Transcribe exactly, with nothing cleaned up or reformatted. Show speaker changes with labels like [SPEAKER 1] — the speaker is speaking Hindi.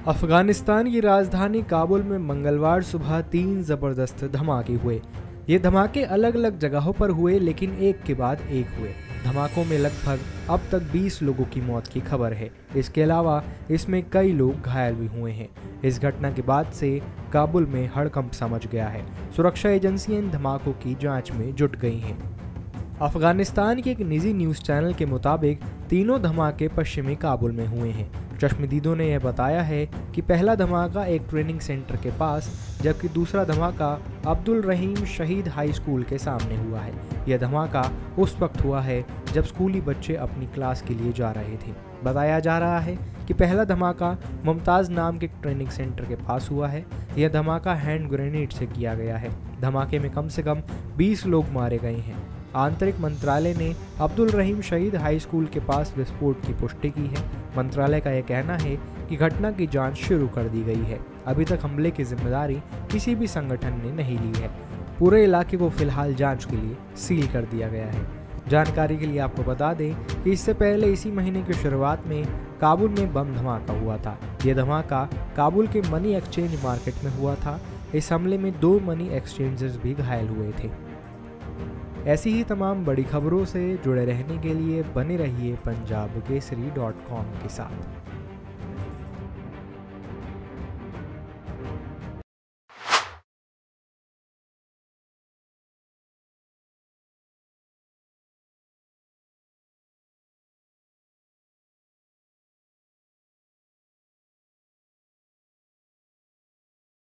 [SPEAKER 1] अफगानिस्तान की राजधानी काबुल में मंगलवार सुबह तीन जबरदस्त धमाके हुए। ये धमाके अलग अलग जगहों पर हुए, लेकिन एक के बाद एक हुए। धमाकों में लगभग अब तक बीस लोगों की मौत की खबर है। इसके अलावा इसमें कई लोग घायल भी हुए हैं। इस घटना के बाद से काबुल में हड़कंप सा मच गया है। सुरक्षा एजेंसियां इन धमाकों की जांच में जुट गई हैं। अफगानिस्तान के एक निजी न्यूज़ चैनल के मुताबिक तीनों धमाके पश्चिमी काबुल में हुए हैं। चश्मदीदों ने यह बताया है कि पहला धमाका एक ट्रेनिंग सेंटर के पास, जबकि दूसरा धमाका अब्दुल रहीम शहीद हाई स्कूल के सामने हुआ है। यह धमाका उस वक्त हुआ है जब स्कूली बच्चे अपनी क्लास के लिए जा रहे थे। बताया जा रहा है कि पहला धमाका मुमताज़ नाम के ट्रेनिंग सेंटर के पास हुआ है। यह धमाका हैंड ग्रेनेड से किया गया है। धमाके में कम से कम बीस लोग मारे गए हैं। आंतरिक मंत्रालय ने अब्दुल रहीम शहीद हाई स्कूल के पास विस्फोट की पुष्टि की है। मंत्रालय का यह कहना है कि घटना की जांच शुरू कर दी गई है। अभी तक हमले की जिम्मेदारी किसी भी संगठन ने नहीं ली है। पूरे इलाके को फिलहाल जांच के लिए सील कर दिया गया है। जानकारी के लिए आपको बता दें कि इससे पहले इसी महीने की शुरुआत में काबुल में बम धमाका हुआ था। यह धमाका काबुल के मनी एक्सचेंज मार्केट में हुआ था। इस हमले में दो मनी एक्सचेंजर्स भी घायल हुए थे। ऐसी ही तमाम बड़ी खबरों से जुड़े रहने के लिए बने रहिए पंजाब केसरी डॉट कॉम के साथ।